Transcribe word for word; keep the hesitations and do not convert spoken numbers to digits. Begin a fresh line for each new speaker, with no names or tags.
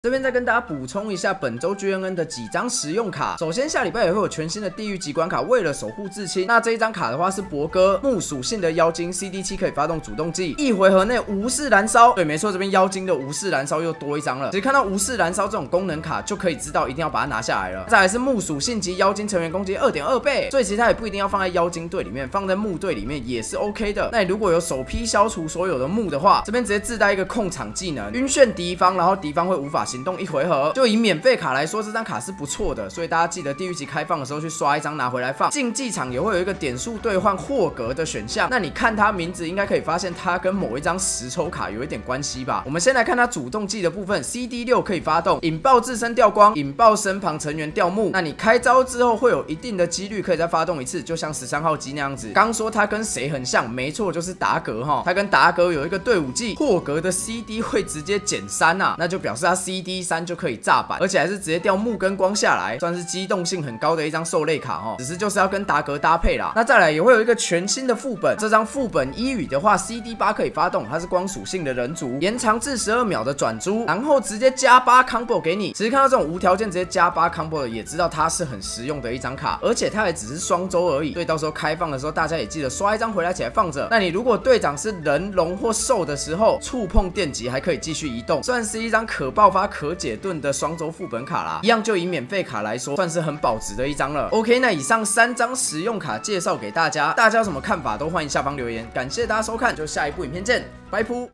这边再跟大家补充一下本周 G N N 的几张实用卡。首先下礼拜也会有全新的地狱级关卡，为了守护至亲。那这一张卡的话是博哥木属性的妖精 C D 七可以发动主动技，一回合内无视燃烧。对，没错，这边妖精的无视燃烧又多一张了。只看到无视燃烧这种功能卡，就可以知道一定要把它拿下来了。再来是木属性级妖精成员攻击 二点二 倍，所以其实它也不一定要放在妖精队里面，放在木队里面也是 OK 的。那你如果有首批消除所有的木的话，这边直接自带一个控场技能，晕眩敌方，然后敌方会无法行动一回合。就以免费卡来说，这张卡是不错的，所以大家记得地狱级开放的时候去刷一张拿回来放。竞技场也会有一个点数兑换霍格的选项，那你看它名字应该可以发现它跟某一张实抽卡有一点关系吧。我们先来看它主动技的部分 ，C D 六可以发动引爆自身掉光，引爆身旁成员掉木。那你开招之后会有一定的几率可以再发动一次，就像十三号机那样子。刚说它跟谁很像，没错，就是达格哈。它跟达格有一个队伍技，霍格的 C D 会直接减三啊，那就表示它 C D 三就可以炸板，而且还是直接掉木跟光下来，算是机动性很高的一张兽类卡哦。只是就是要跟达格搭配啦。那再来也会有一个全新的副本，这张副本一语的话 ，C D 八可以发动，它是光属性的人族，延长至十二秒的转珠，然后直接加八 combo 给你。其实看到这种无条件直接加八 combo 的，也知道它是很实用的一张卡，而且它也只是双周而已，所以到时候开放的时候，大家也记得刷一张回来起来放着。那你如果队长是人、龙或兽的时候，触碰电击还可以继续移动，算是一张可爆发、可解盾的双周副本卡啦。一样就以免费卡来说，算是很保值的一张了。OK， 那以上三张实用卡介绍给大家，大家有什么看法都欢迎下方留言。感谢大家收看，就下一部影片见，拜拜。